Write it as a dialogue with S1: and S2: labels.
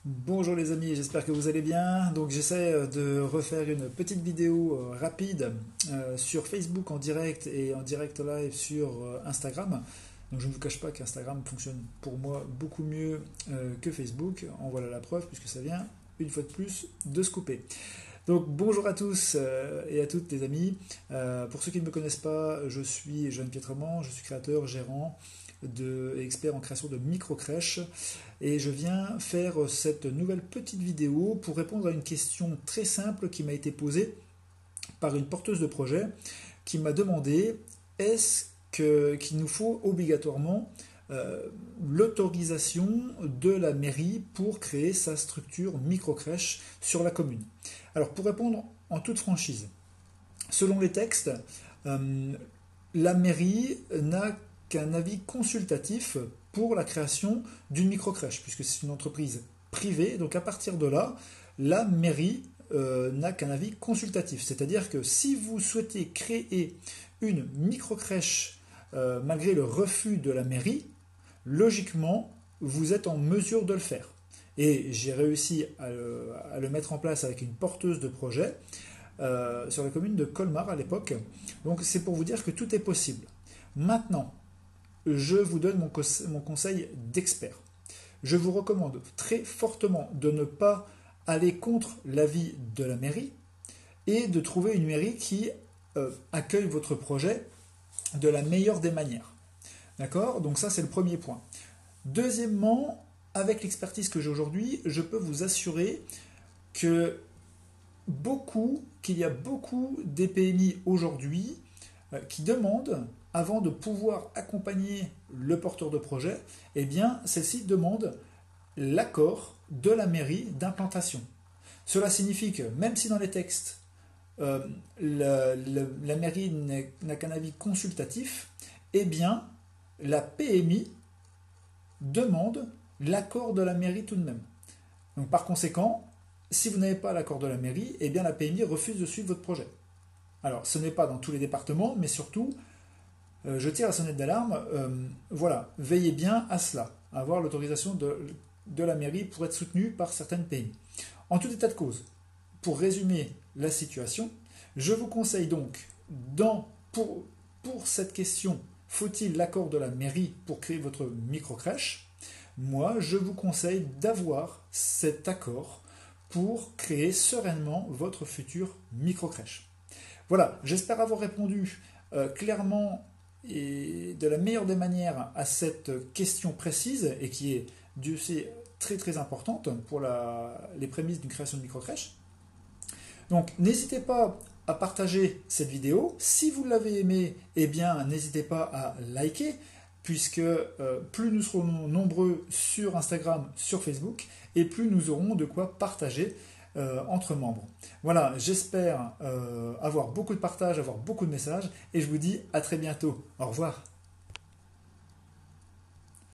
S1: Bonjour les amis, j'espère que vous allez bien. Donc j'essaie de refaire une petite vidéo rapide sur Facebook en direct et en direct live sur Instagram. Donc je ne vous cache pas qu'Instagram fonctionne pour moi beaucoup mieux que Facebook. En voilà la preuve puisque ça vient une fois de plus de se couper. Donc bonjour à tous et à toutes les amis. Pour ceux qui ne me connaissent pas, je suis Joanne Pietremont, je suis créateur, gérant et expert en création de micro-crèches et je viens faire cette nouvelle petite vidéo pour répondre à une question très simple qui m'a été posée par une porteuse de projet qui m'a demandé qu'il nous faut obligatoirement l'autorisation de la mairie pour créer sa structure micro-crèche sur la commune. Alors pour répondre en toute franchise, selon les textes, la mairie n'a qu'un avis consultatif pour la création d'une microcrèche, puisque c'est une entreprise privée. Donc à partir de là, la mairie n'a qu'un avis consultatif. C'est-à-dire que si vous souhaitez créer une microcrèche malgré le refus de la mairie, logiquement, vous êtes en mesure de le faire. Et j'ai réussi à le mettre en place avec une porteuse de projet sur la commune de Colmar à l'époque. Donc c'est pour vous dire que tout est possible. Maintenant, je vous donne mon conseil d'expert. Je vous recommande très fortement de ne pas aller contre l'avis de la mairie et de trouver une mairie qui accueille votre projet de la meilleure des manières. D'accord? Donc ça, c'est le premier point. Deuxièmement, avec l'expertise que j'ai aujourd'hui, je peux vous assurer qu'il y a beaucoup d'EPMI aujourd'hui qui demandent, avant de pouvoir accompagner le porteur de projet, eh bien, celle-ci demande l'accord de la mairie d'implantation. Cela signifie que même si dans les textes, la mairie n'a qu'un avis consultatif, eh bien, la PMI demande l'accord de la mairie tout de même. Donc par conséquent, si vous n'avez pas l'accord de la mairie, eh bien la PMI refuse de suivre votre projet. Alors ce n'est pas dans tous les départements, mais surtout, je tire la sonnette d'alarme, voilà, veillez bien à cela, à avoir l'autorisation de la mairie pour être soutenu par certaines PMI. En tout état de cause, pour résumer la situation, je vous conseille donc, pour cette question, faut-il l'accord de la mairie pour créer votre micro-crèche? Moi, je vous conseille d'avoir cet accord pour créer sereinement votre future micro-crèche. Voilà, j'espère avoir répondu clairement et de la meilleure des manières à cette question précise et qui est, Dieu sait, très très importante pour les prémices d'une création de micro-crèche. Donc n'hésitez pas à partager cette vidéo. Si vous l'avez aimée, eh bien n'hésitez pas à liker, puisque plus nous serons nombreux sur Instagram, sur Facebook, et plus nous aurons de quoi partager entre membres. Voilà, j'espère avoir beaucoup de partage, avoir beaucoup de messages, et je vous dis à très bientôt. Au revoir.